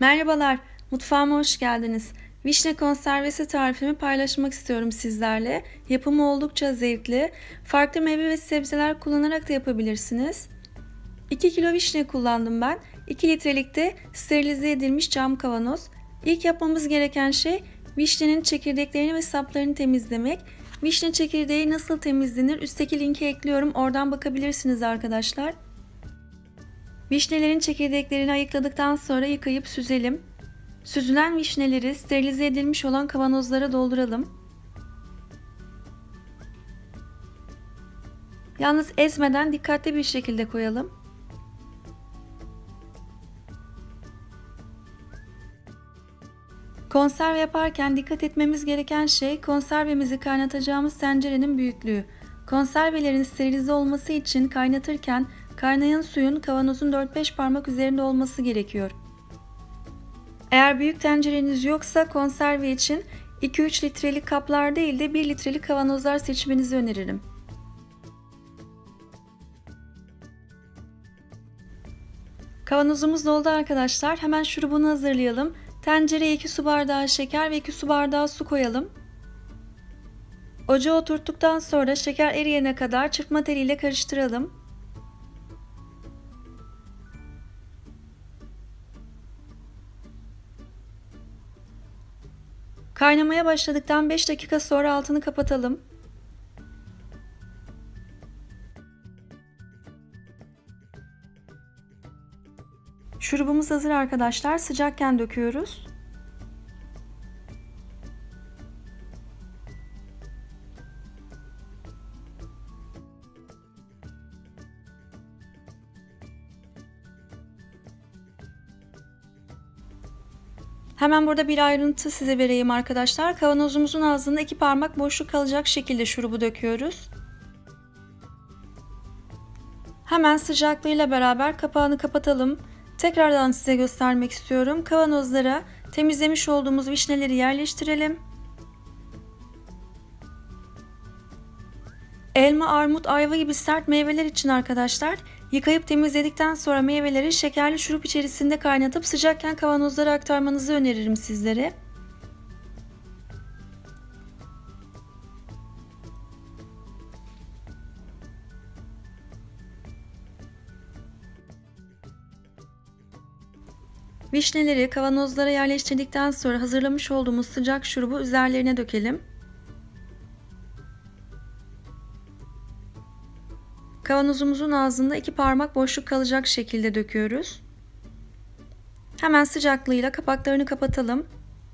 Merhabalar, mutfağıma hoş geldiniz. Vişne konservesi tarifimi paylaşmak istiyorum sizlerle. Yapımı oldukça zevkli. Farklı meyve ve sebzeler kullanarak da yapabilirsiniz. 2 kilo vişne kullandım ben. 2 litrelik de sterilize edilmiş cam kavanoz. İlk yapmamız gereken şey vişnenin çekirdeklerini ve saplarını temizlemek. Vişne çekirdeği nasıl temizlenir? Üstteki linki ekliyorum. Oradan bakabilirsiniz arkadaşlar. Vişnelerin çekirdeklerini ayıkladıktan sonra yıkayıp süzelim. Süzülen vişneleri sterilize edilmiş olan kavanozlara dolduralım. Yalnız ezmeden dikkatli bir şekilde koyalım. Konserve yaparken dikkat etmemiz gereken şey konservemizi kaynatacağımız tencerenin büyüklüğü. Konservelerin sterilize olması için kaynatırken kaynayan suyun kavanozun 4-5 parmak üzerinde olması gerekiyor. Eğer büyük tencereniz yoksa konserve için 2-3 litrelik kaplar değil de 1 litrelik kavanozlar seçmenizi öneririm. Kavanozumuz doldu arkadaşlar. Hemen şurubunu hazırlayalım. Tencereye 2 su bardağı şeker ve 2 su bardağı su koyalım. Ocağa oturttuktan sonra şeker eriyene kadar çırpma teliyle karıştıralım. Kaynamaya başladıktan 5 dakika sonra altını kapatalım. Şurubumuz hazır arkadaşlar. Sıcakken döküyoruz. Hemen burada bir ayrıntı size vereyim arkadaşlar. Kavanozumuzun ağzında 2 parmak boşluk kalacak şekilde şurubu döküyoruz. Hemen sıcaklığıyla beraber kapağını kapatalım. Tekrardan size göstermek istiyorum. Kavanozlara temizlemiş olduğumuz vişneleri yerleştirelim. Elma, armut, ayva gibi sert meyveler için arkadaşlar yıkayıp temizledikten sonra meyveleri şekerli şurup içerisinde kaynatıp sıcakken kavanozlara aktarmanızı öneririm sizlere. Vişneleri kavanozlara yerleştirdikten sonra hazırlamış olduğumuz sıcak şurubu üzerlerine dökelim. Kavanozumuzun ağzında 2 parmak boşluk kalacak şekilde döküyoruz. Hemen sıcaklığıyla kapaklarını kapatalım.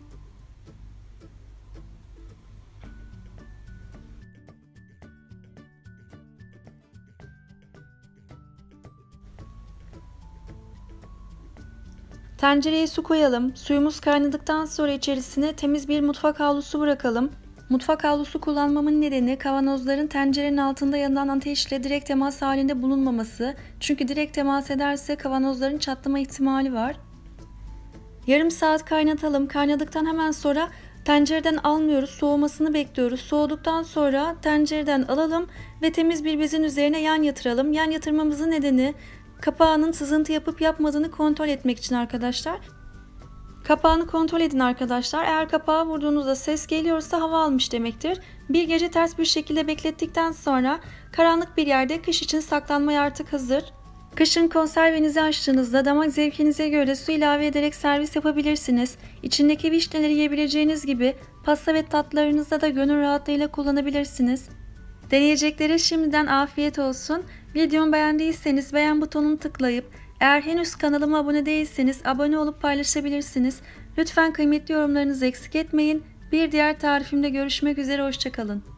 Tencereye su koyalım. Suyumuz kaynadıktan sonra içerisine temiz bir mutfak havlusu bırakalım. Mutfak havlusu kullanmamın nedeni kavanozların tencerenin altında yanan ateşle direkt temas halinde bulunmaması. Çünkü direkt temas ederse kavanozların çatlama ihtimali var. Yarım saat kaynatalım. Kaynadıktan hemen sonra tencereden almıyoruz. Soğumasını bekliyoruz. Soğuduktan sonra tencereden alalım ve temiz bir bezin üzerine yan yatıralım. Yan yatırmamızın nedeni kapağının sızıntı yapıp yapmadığını kontrol etmek için arkadaşlar. Kapağını kontrol edin arkadaşlar. Eğer kapağı vurduğunuzda ses geliyorsa hava almış demektir. Bir gece ters bir şekilde beklettikten sonra karanlık bir yerde kış için saklanmaya artık hazır. Kışın konservenizi açtığınızda damak zevkinize göre su ilave ederek servis yapabilirsiniz. İçindeki vişneleri yiyebileceğiniz gibi pasta ve tatlılarınızda da gönül rahatlığıyla kullanabilirsiniz. Deneyeceklere şimdiden afiyet olsun. Videomu beğendiyseniz beğen butonunu tıklayıp eğer henüz kanalıma abone değilseniz abone olup paylaşabilirsiniz. Lütfen kıymetli yorumlarınızı eksik etmeyin. Bir diğer tarifimde görüşmek üzere, hoşça kalın.